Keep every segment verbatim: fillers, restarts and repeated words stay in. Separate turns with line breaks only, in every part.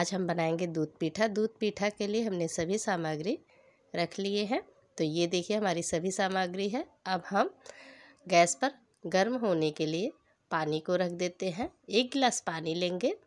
आज हम बनाएंगे दूध पीठा। दूध पीठा के लिए हमने सभी सामग्री रख लिए हैं। तो ये देखिए हमारी सभी सामग्री है। अब हम गैस पर गर्म होने के लिए पानी को रख देते हैं। एक गिलास पानी लेंगे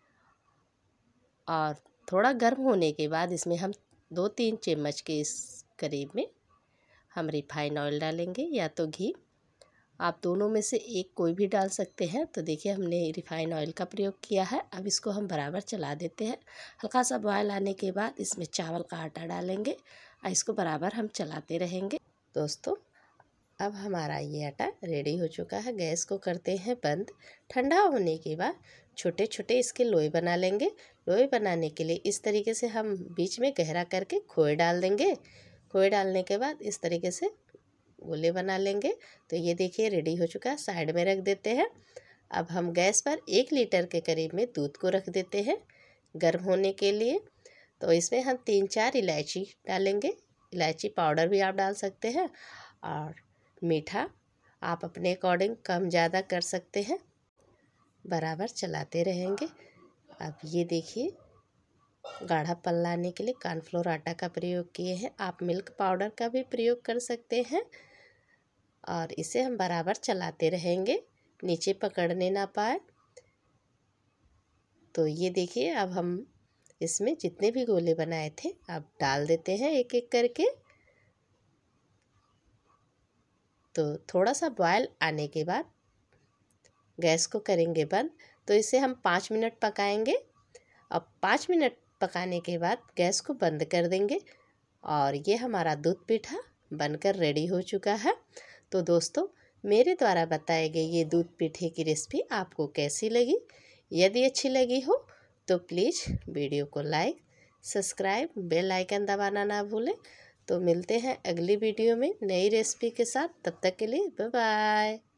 और थोड़ा गर्म होने के बाद इसमें हम दो तीन चम्मच के इस करीब में हम रिफाइन ऑयल डालेंगे या तो घी, आप दोनों में से एक कोई भी डाल सकते हैं। तो देखिए हमने रिफाइन ऑयल का प्रयोग किया है। अब इसको हम बराबर चला देते हैं। हल्का सा बॉयल आने के बाद इसमें चावल का आटा डालेंगे और इसको बराबर हम चलाते रहेंगे। दोस्तों अब हमारा ये आटा रेडी हो चुका है। गैस को करते हैं बंद। ठंडा होने के बाद छोटे छोटे इसके लोई बना लेंगे। लोई बनाने के लिए इस तरीके से हम बीच में गहरा करके खोए डाल देंगे। खोए डालने के बाद इस तरीके से गोले बना लेंगे। तो ये देखिए रेडी हो चुका है, साइड में रख देते हैं। अब हम गैस पर एक लीटर के करीब में दूध को रख देते हैं गर्म होने के लिए। तो इसमें हम तीन चार इलायची डालेंगे। इलायची पाउडर भी आप डाल सकते हैं और मीठा आप अपने अकॉर्डिंग कम ज़्यादा कर सकते हैं। बराबर चलाते रहेंगे। अब ये देखिए गाढ़ापन लाने के लिए कॉर्नफ्लोर आटा का प्रयोग किए हैं। आप मिल्क पाउडर का भी प्रयोग कर सकते हैं और इसे हम बराबर चलाते रहेंगे, नीचे पकड़ने ना पाए। तो ये देखिए अब हम इसमें जितने भी गोले बनाए थे अब डाल देते हैं एक एक करके। तो थोड़ा सा बॉयल आने के बाद गैस को करेंगे बंद। तो इसे हम पाँच मिनट पकाएंगे। अब पाँच मिनट पकाने के बाद गैस को बंद कर देंगे और ये हमारा दूध पीठा बनकर रेडी हो चुका है। तो दोस्तों मेरे द्वारा बताए गए ये दूध पीठे की रेसिपी आपको कैसी लगी? यदि अच्छी लगी हो तो प्लीज़ वीडियो को लाइक, सब्सक्राइब, बेल आइकन दबाना ना भूलें। तो मिलते हैं अगली वीडियो में नई रेसिपी के साथ। तब तक के लिए बाय बाय।